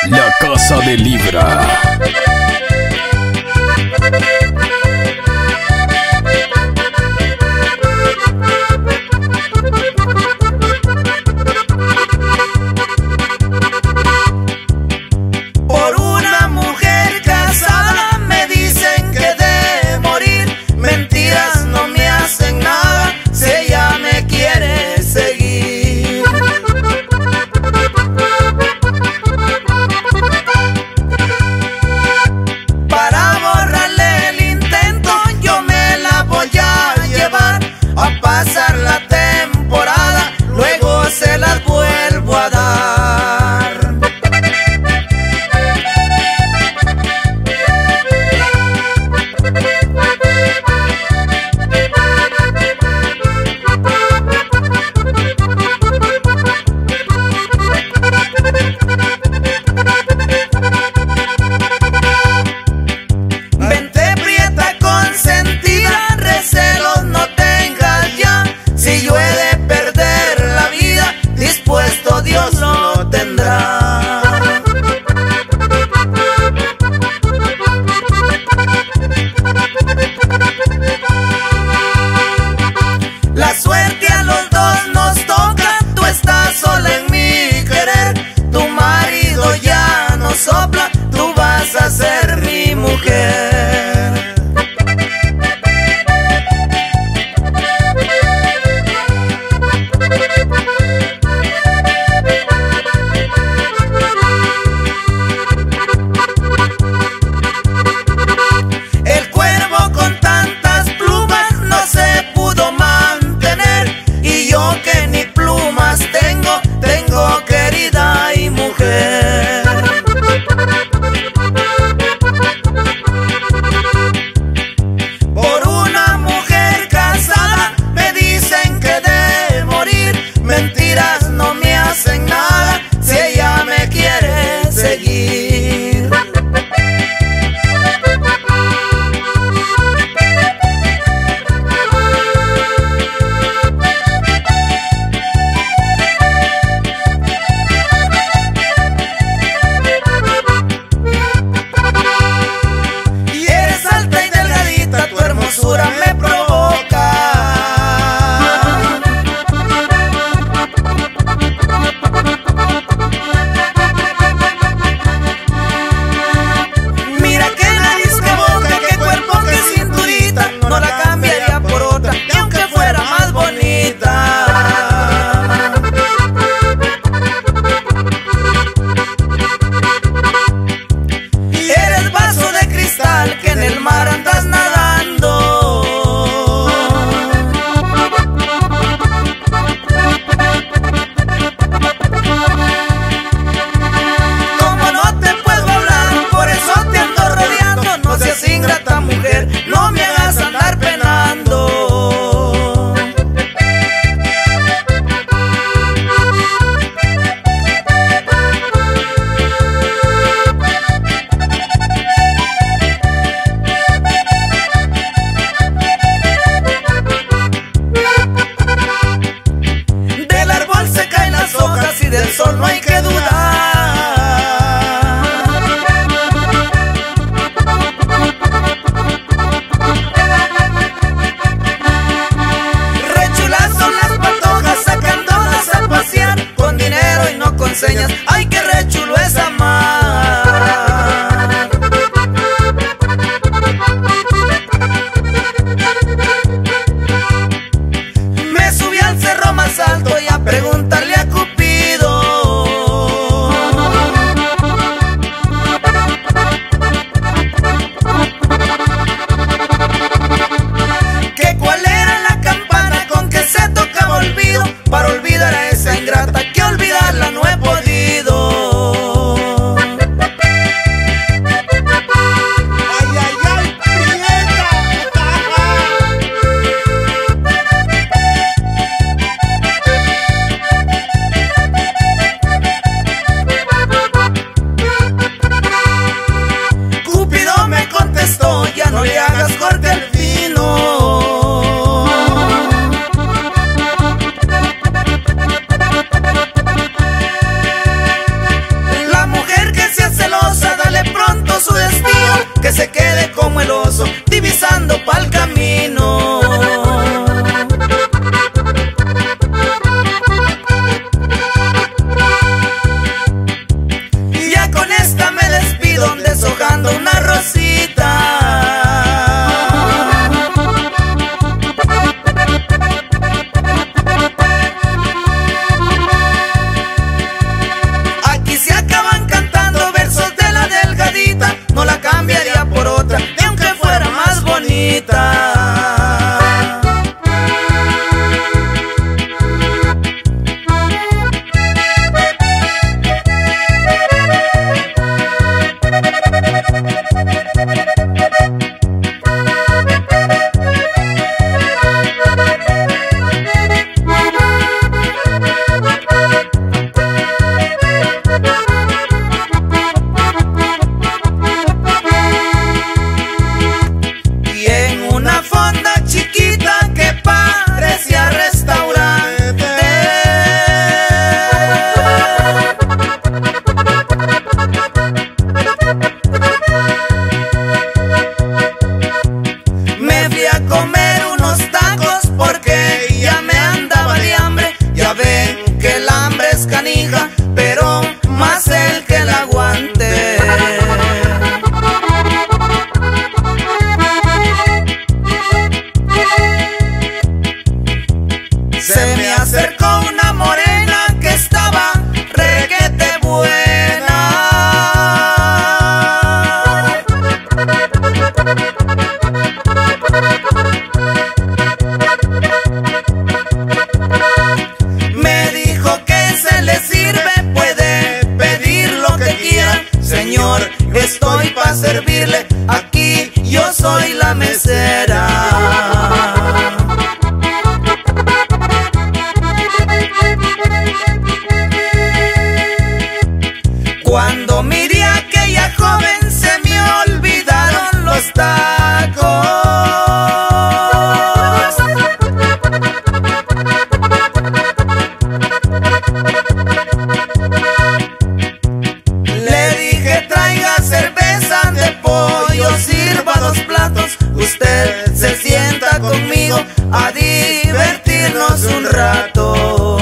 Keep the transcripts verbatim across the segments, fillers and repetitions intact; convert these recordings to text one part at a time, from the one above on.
La Casa de Libra. Por una mujer casada me dicen que de morir. Mentiras no me hacen nada si ella me quiere seguir. Para borrarle el intento yo me la voy a llevar a pasar la temporada, luego se las vuelvo a dar. Vente prieta consentida, recelos no tengas ya. Si yo he de perder la vida, dispuesto Dios lo tendrá. La suerte a los dos nos toca, tú estás sola en mi querer. Tu marido ya no sopla, tú vas a ser mi mujer. El cuervo con tantas plumas no se pudo mantener, y yo que ni plumas tengo, tengo querida y mujer. Por una mujer casada me dicen que de morir. Mentiras no me hacen nada si ella me quiere seguir. Y eres alta y delgadita, tu hermosura me provoca. Mira qué nariz, qué boca, qué cuerpo, qué cinturita. No la cambiaría por otra, ni aunque fuera más bonita. Y eres vaso de cristal que en el mar andas nadando. Como no te puedo hablar, por eso te ando rodeando. No seas ingrata mujer, no me hagas andar penando. Del árbol se caen las hojas y del sol no hay que dudar. Re chulas son las patojas sacándolas a pasear, con dinero y no con señas. Ay, qué re chulo es amar. Me subí al cerro más alto y a preguntarle a Cupido que cuál era la campana con que se tocaba olvido. Para olvidar a esa ingrata que olvidarla no he podido. estoy pa' servirle, aquí yo soy la mesera. Cuando miré a aquella joven se me olvidaron los tacos. Le dije traiga cerveza de pollo, sirva dos platos, usted se sienta conmigo a divertirnos un rato.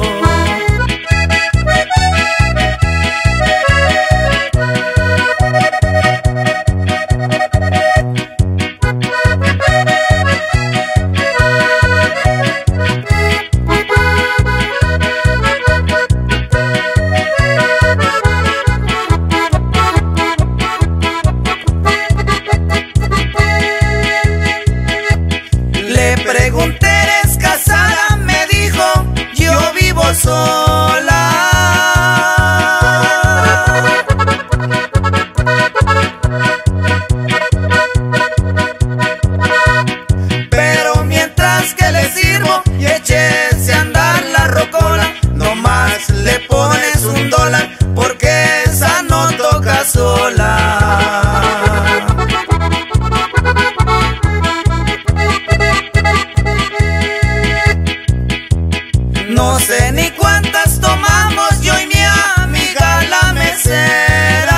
Le pregunté, ¿eres casada? Me dijo, yo vivo sola. Pero mientras que le sirvo y échese a andar la rocola, nomás le pones un dólar porque esa no toca sola. No sé ni cuántas tomamos yo y mi amiga la mesera.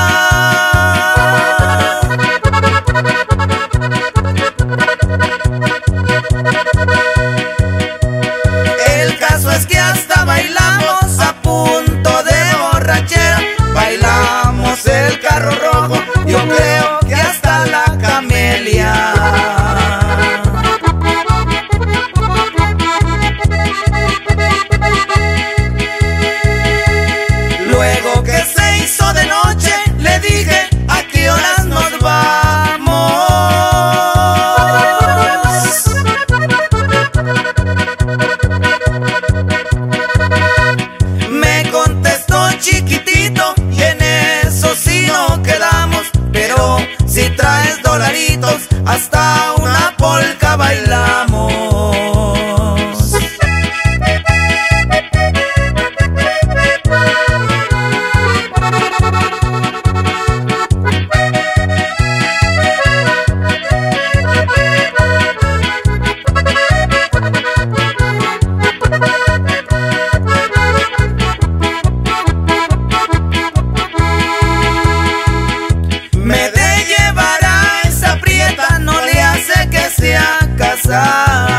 El caso es que hasta bailamos a punto de borrachera. Bailamos el carro rojo, yo creo que hasta la camelia. Luego que se hizo de noche, le dije, ¿a qué horas nos vamos? Me contestó chiquitito y en eso sí no quedamos, pero si traes dolaritos, hasta una polca bailamos. Me de llevar a esa prieta, no le hace que sea casada.